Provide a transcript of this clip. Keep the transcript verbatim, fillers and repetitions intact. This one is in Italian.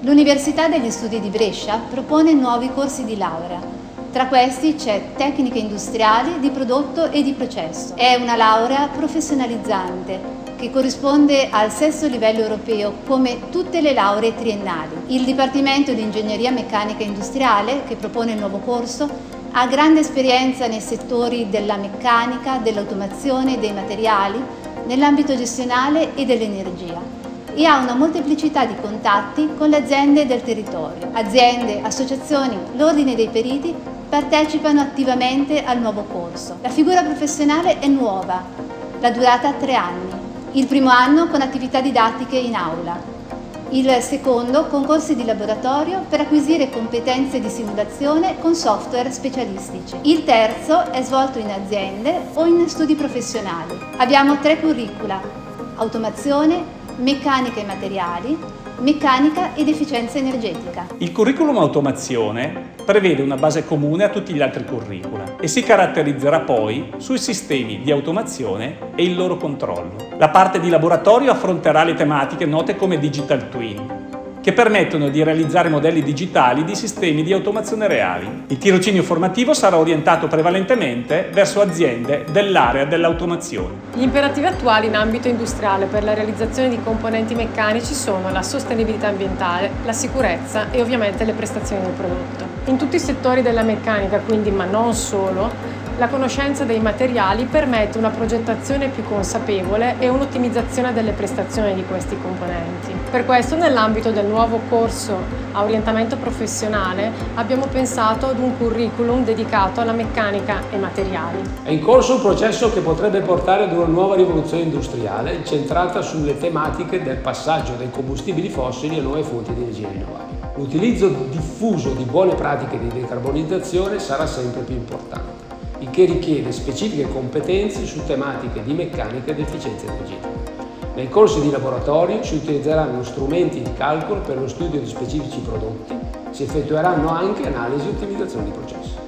L'Università degli Studi di Brescia propone nuovi corsi di laurea. Tra questi c'è Tecniche Industriali di Prodotto e di Processo. È una laurea professionalizzante che corrisponde al sesto livello europeo come tutte le lauree triennali. Il Dipartimento di Ingegneria Meccanica Industriale, che propone il nuovo corso, ha grande esperienza nei settori della meccanica, dell'automazione, dei materiali, nell'ambito gestionale e dell'energia e ha una molteplicità di contatti con le aziende del territorio. Aziende, associazioni, l'Ordine dei Periti partecipano attivamente al nuovo corso. La figura professionale è nuova, la durata ha tre anni. Il primo anno con attività didattiche in aula, il secondo con corsi di laboratorio per acquisire competenze di simulazione con software specialistici. Il terzo è svolto in aziende o in studi professionali. Abbiamo tre curricula: automazione, meccanica e materiali, meccanica ed efficienza energetica. Il curriculum automazione prevede una base comune a tutti gli altri curricula e si caratterizzerà poi sui sistemi di automazione e il loro controllo. La parte di laboratorio affronterà le tematiche note come Digital Twin, che permettono di realizzare modelli digitali di sistemi di automazione reali. Il tirocinio formativo sarà orientato prevalentemente verso aziende dell'area dell'automazione. Gli imperativi attuali in ambito industriale per la realizzazione di componenti meccanici sono la sostenibilità ambientale, la sicurezza e ovviamente le prestazioni del prodotto. In tutti i settori della meccanica, quindi, ma non solo, la conoscenza dei materiali permette una progettazione più consapevole e un'ottimizzazione delle prestazioni di questi componenti. Per questo, nell'ambito del nuovo corso a orientamento professionale, abbiamo pensato ad un curriculum dedicato alla meccanica e materiali. È in corso un processo che potrebbe portare ad una nuova rivoluzione industriale centrata sulle tematiche del passaggio dai combustibili fossili a nuove fonti di energia rinnovabili. L'utilizzo diffuso di buone pratiche di decarbonizzazione sarà sempre più importante, il che richiede specifiche competenze su tematiche di meccanica ed efficienza energetica. Nei corsi di laboratorio si utilizzeranno strumenti di calcolo per lo studio di specifici prodotti, si effettueranno anche analisi e ottimizzazione di processi.